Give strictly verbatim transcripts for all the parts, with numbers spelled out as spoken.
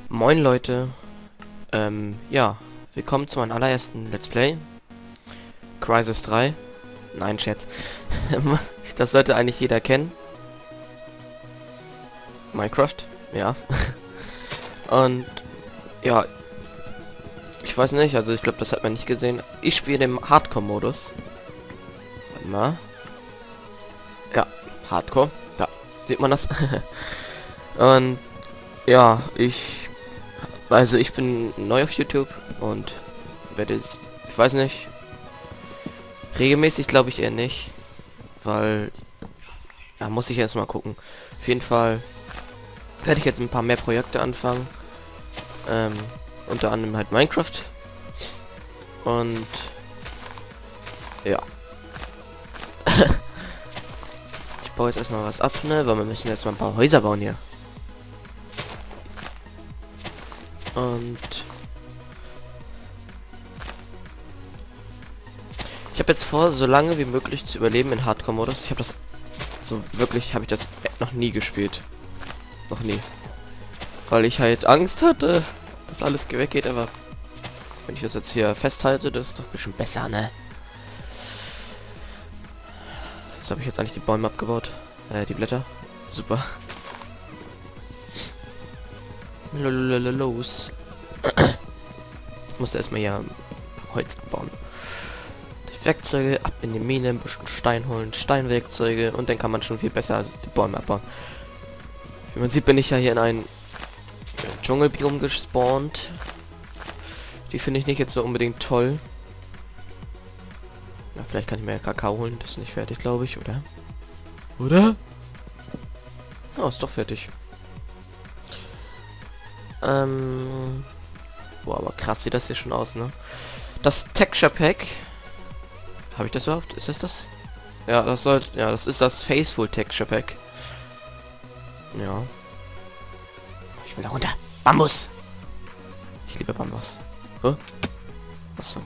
Moin Leute, ähm, ja, willkommen zu meinem allerersten Let's Play. Crysis drei. Nein, Chat. Das sollte eigentlich jeder kennen. Minecraft, ja. Und, ja, ich weiß nicht, also ich glaube, das hat man nicht gesehen. Ich spiele im Hardcore-Modus. Warte mal. Ja, Hardcore. Da, sieht man das? Und, ja, ich... Also ich bin neu auf YouTube und werde jetzt, ich weiß nicht, regelmäßig glaube ich eher nicht, weil, ja, muss ich erst mal gucken. Auf jeden Fall werde ich jetzt ein paar mehr Projekte anfangen, ähm, unter anderem halt Minecraft und, ja. Ich baue jetzt erstmal was ab, ne, weil wir müssen jetzt mal ein paar Häuser bauen hier. Und ich habe jetzt vor, so lange wie möglich zu überleben in Hardcore-Modus. Ich habe das so wirklich, habe ich das noch nie gespielt. Noch nie. Weil ich halt Angst hatte, dass alles weggeht, aber wenn ich das jetzt hier festhalte, das ist doch ein bisschen besser, ne? Was habe ich jetzt eigentlich die Bäume abgebaut? Äh, die Blätter. Super. Los. Ich musste erstmal ja Holz abbauen. Die Werkzeuge ab in die Mine, ein bisschen Stein holen, Steinwerkzeuge und dann kann man schon viel besser die Bäume abbauen. Wie man sieht, bin ich ja hier in ein Dschungelbiom gespawnt. Die finde ich nicht jetzt so unbedingt toll. Na, vielleicht kann ich mir ja Kakao holen. Das ist nicht fertig, glaube ich, oder? Oder? Oh, ist doch fertig. Ähm... Boah, aber krass sieht das hier schon aus, ne? Das Texture Pack... Habe ich das überhaupt? Ist das das? Ja, das soll... Ja, das ist das Faithful Texture Pack. Ja. Ich will da runter. Bambus! Ich liebe Bambus. Huh? Achso.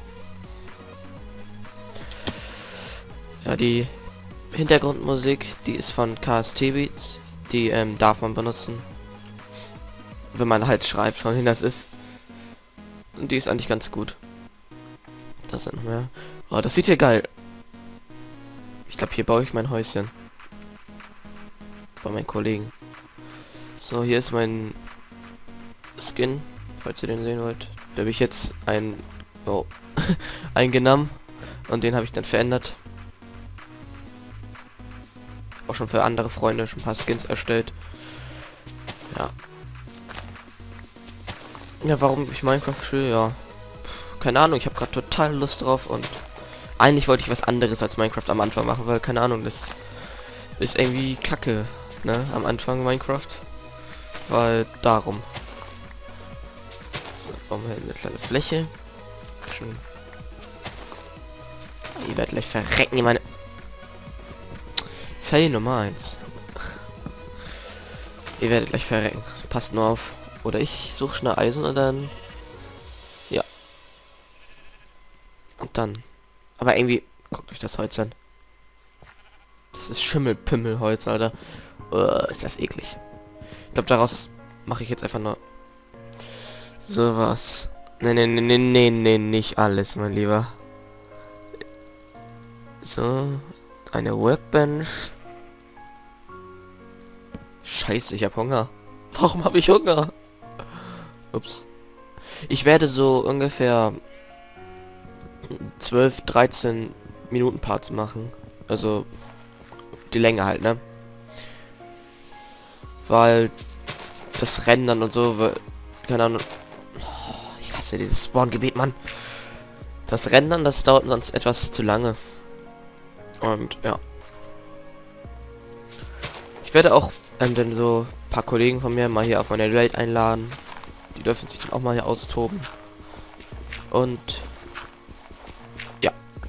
Ja, die Hintergrundmusik, die ist von K S T Beats. Die ähm, darf man benutzen. Wenn man halt schreibt, von wem das ist. Und die ist eigentlich ganz gut. Das sind noch mehr. Oh, das sieht hier geil. Ich glaube, hier baue ich mein Häuschen. Bei meinen Kollegen. So, hier ist mein Skin, falls ihr den sehen wollt. Da habe ich jetzt ein oh, eingenommen und den habe ich dann verändert. Auch schon für andere Freunde schon ein paar Skins erstellt. Ja. Ja, warum ich Minecraft spiele, ja. Keine Ahnung, ich habe gerade total Lust drauf und eigentlich wollte ich was anderes als Minecraft am Anfang machen, weil keine Ahnung, das ist irgendwie kacke, ne, am Anfang Minecraft. Weil darum. So, bauen wir eine kleine Fläche. Schon. Ihr werdet gleich verrecken, ich meine. Fail Nummer eins. Ihr werdet gleich verrecken. Passt nur auf. Oder ich suche schnell Eisen und dann... Ja. Und dann... Aber irgendwie... Guckt euch das Holz an. Das ist Schimmelpimmelholz, Alter. Uh, ist das eklig. Ich glaube, daraus mache ich jetzt einfach nur... Sowas. Nee, nee, nee, nee, nee, nee, nicht alles, mein Lieber. So. Eine Workbench. Scheiße, ich habe Hunger. Warum habe ich Hunger? Ups. Ich werde so ungefähr zwölf, dreizehn Minuten Parts machen. Also die Länge halt, ne? Weil das Rendern und so, weil, keine Ahnung. Oh, ich hasse dieses Spawn-Gebiet, Mann. Das Rendern, das dauert sonst etwas zu lange. Und ja. Ich werde auch ähm, dann so ein paar Kollegen von mir mal hier auf meine Welt einladen. Die dürfen sich dann auch mal hier austoben. Und ja.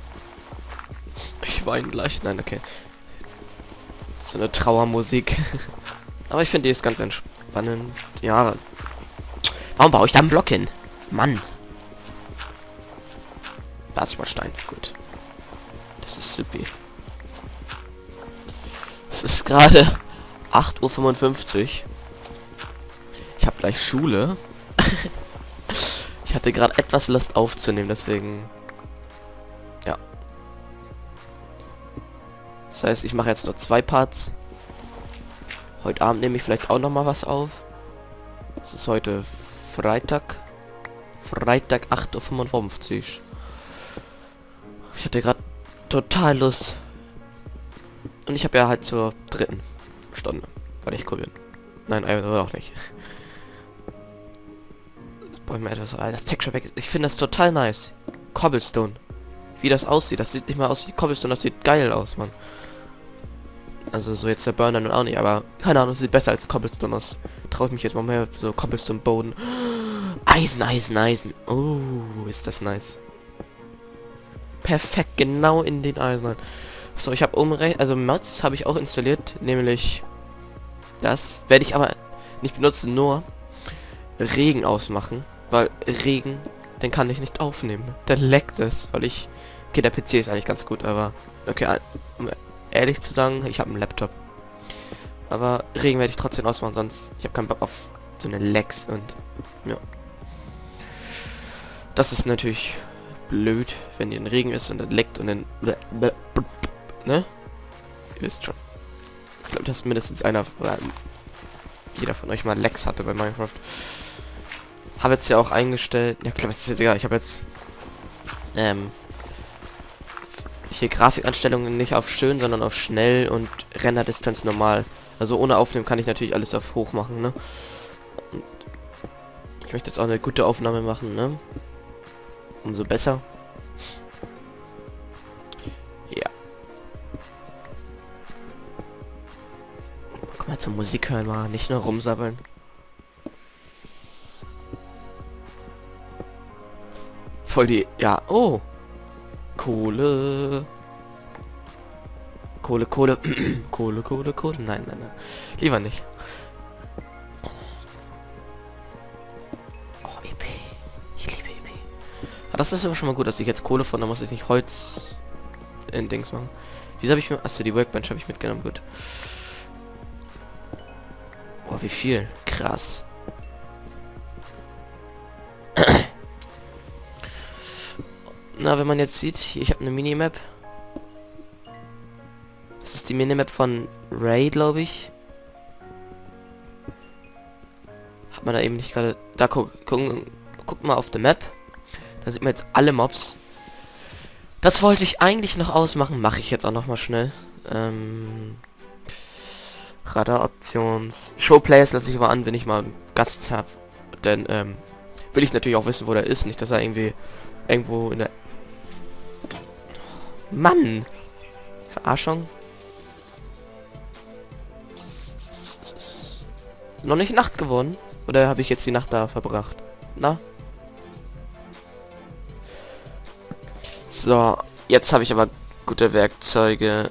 Ich weine gleich. Nein, okay. So eine Trauermusik. Aber ich finde die ist ganz entspannend. Ja. Warum baue ich da einen Block hin? Mann. Da ist mal Stein. Gut. Das ist super. Es ist gerade acht Uhr fünfundfünfzig. Ich habe gleich Schule. Ich hatte gerade etwas Lust aufzunehmen, deswegen... Ja. Das heißt, ich mache jetzt nur zwei Parts. Heute Abend nehme ich vielleicht auch noch mal was auf. Es ist heute Freitag. Freitag acht Uhr fünfundfünfzig. Ich hatte gerade total Lust. Und ich habe ja halt zur dritten Stunde, weil ich cool bin. Nein, also auch nicht. Das brauche ich mir etwas... Das Texture Pack, ich finde das total nice. Cobblestone. Wie das aussieht, das sieht nicht mal aus wie Cobblestone, das sieht geil aus, Mann. Also so jetzt der Burner nun auch nicht, aber keine Ahnung, sieht besser als Cobblestone aus. Traue ich mich jetzt mal mehr so Cobblestone Boden. Eisen, Eisen, Eisen. Oh, ist das nice. Perfekt, genau in den Eisen. So, ich habe umrechnet, also Mods habe ich auch installiert, nämlich das werde ich aber nicht benutzen, nur Regen ausmachen, weil Regen, den kann ich nicht aufnehmen. Dann leckt es, weil ich... Okay, der P C ist eigentlich ganz gut, aber... Okay, um ehrlich zu sagen, ich habe einen Laptop. Aber Regen werde ich trotzdem ausmachen, sonst... Ich habe keinen Bock auf so eine Lags und... Ja. Das ist natürlich blöd, wenn hier ein Regen ist und dann leckt und dann... Ne? Ihr wisst schon. Ich glaube, dass mindestens einer... Oder jeder von euch mal Lags hatte bei Minecraft. Habe jetzt ja auch eingestellt... Ja klar, es ist jetzt egal. Ich habe jetzt... Ähm... hier Grafikanstellungen nicht auf schön, sondern auf schnell und Renderdistanz normal. Also ohne Aufnehmen kann ich natürlich alles auf hoch machen, ne? Und ich möchte jetzt auch eine gute Aufnahme machen, ne? Umso besser. Ja. Guck mal, zur Musik hören mal, nicht nur rumsabbeln. Voll die... Ja, oh! Kohle. Kohle, Kohle. Kohle, Kohle, Kohle. Nein, nein, nein. Lieber nicht. Oh, E P. Ich liebe E P. Ah, das ist aber schon mal gut, dass ich jetzt Kohle von, da muss ich nicht Holz in Dings machen. Wieso habe ich mir... Achso, die Workbench habe ich mitgenommen. Gut. Oh, wie viel. Krass. Na, wenn man jetzt sieht, hier, ich habe eine Minimap. Das ist die Minimap von Ray, glaube ich. Hat man da eben nicht gerade... Da guck, guck, guckt mal auf der Map. Da sieht man jetzt alle Mobs. Das wollte ich eigentlich noch ausmachen. Mache ich jetzt auch noch mal schnell. Ähm, Radar-Options. Showplayers lasse ich aber an, wenn ich mal einen Gast habe. Denn ähm, will ich natürlich auch wissen, wo der ist. Nicht, dass er irgendwie irgendwo in der... Mann! Verarschung. Noch nicht Nacht geworden? Oder habe ich jetzt die Nacht da verbracht? Na? So, jetzt habe ich aber gute Werkzeuge.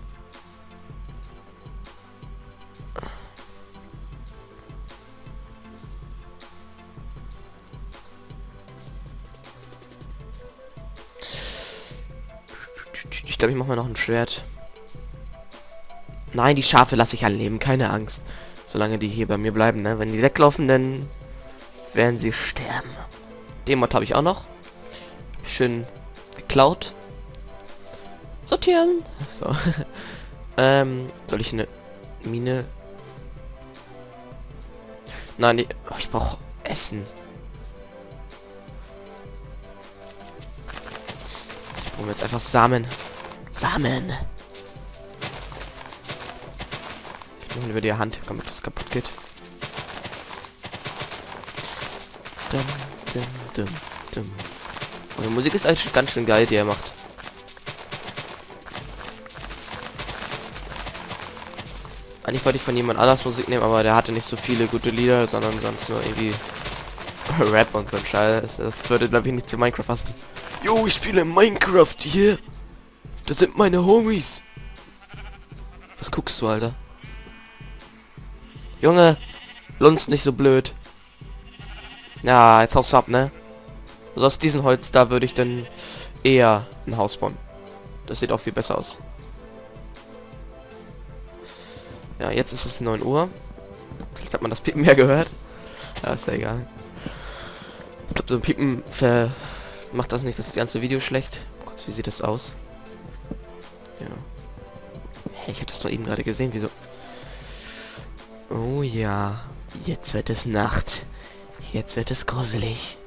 Ich glaube, ich mache mir noch ein Schwert. Nein, die Schafe lasse ich ja leben, keine Angst. Solange die hier bei mir bleiben, ne? Wenn die weglaufen, dann werden sie sterben. Den Mod habe ich auch noch. Schön geklaut. Sortieren. So. ähm, soll ich eine Mine... Nein, die... Oh, ich brauche Essen. Ich brauche jetzt einfach Samen. Samen. Ich mache über die Hand, damit das kaputt geht. Dum, dum, dum, dum. Und die Musik ist eigentlich ganz schön geil, die er macht. Eigentlich wollte ich von jemand anders Musik nehmen, aber der hatte nicht so viele gute Lieder, sondern sonst nur irgendwie Rap und so ein Scheiß. Das würde, glaube ich, nicht zu Minecraft passen. Jo, ich spiele Minecraft hier. Das sind meine Homies. Was guckst du, Alter? Junge, lunz nicht so blöd. Ja, jetzt haust du ab, ne? Also aus diesem Holz, da würde ich dann eher ein Haus bauen. Das sieht auch viel besser aus. Ja, jetzt ist es neun Uhr. Vielleicht hat man das Piepen mehr gehört. Ja, ist ja egal. glaube, so ein Piepen ver macht das nicht das ganze Video schlecht. Kurz, wie sieht das aus? Ja. Hey, ich habe das doch eben gerade gesehen. Wieso? Oh ja. Jetzt wird es Nacht. Jetzt wird es gruselig.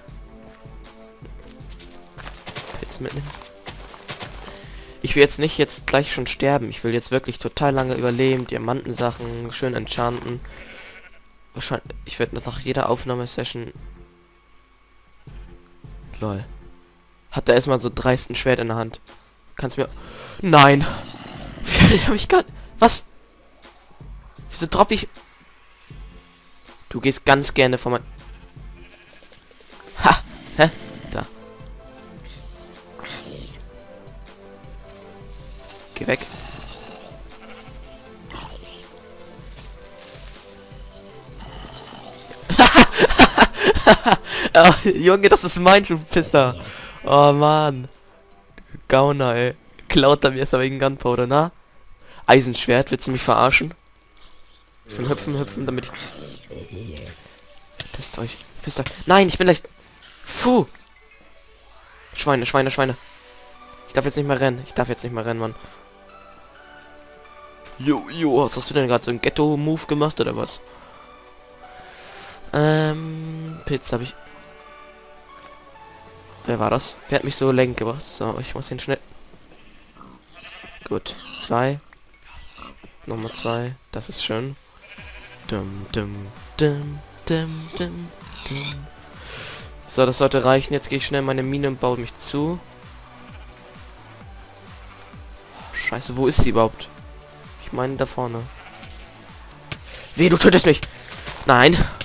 Jetzt mitnehmen. Ich will jetzt nicht jetzt gleich schon sterben. Ich will jetzt wirklich total lange überleben. Diamantensachen schön enchanten. Wahrscheinlich. Ich werde nach jeder Aufnahmesession. Lol. Hat er erstmal so dreist ein Schwert in der Hand. Kannst mir. Nein! Ich hab ich gar. Was? Wieso dropp ich? Du gehst ganz gerne von mein. Ha! Hä? Da. Geh weg. Oh, Junge, das ist mein Pisser. Oh Mann. Gauner, ey. Klaut er mir erst wegen Gunpowder, na? Eisenschwert, willst du mich verarschen? Ich will hüpfen, hüpfen, damit ich... Pisst euch, pisst euch. Nein, ich bin leicht... Puh. Schweine, Schweine, Schweine. Ich darf jetzt nicht mehr rennen. Ich darf jetzt nicht mehr rennen, Mann. Jo, jo, was hast du denn gerade? So ein Ghetto-Move gemacht, oder was? Ähm... Pilz habe ich... Wer war das? Wer hat mich so lenk gebracht? So, ich muss ihn schnell... Gut. Zwei. Nummer zwei. Das ist schön. Dum, dum, dum, dum, dum, dum. So, das sollte reichen. Jetzt gehe ich schnell meine Mine und baue mich zu. Scheiße, wo ist sie überhaupt? Ich meine da vorne. Weh, du tötest mich! Nein!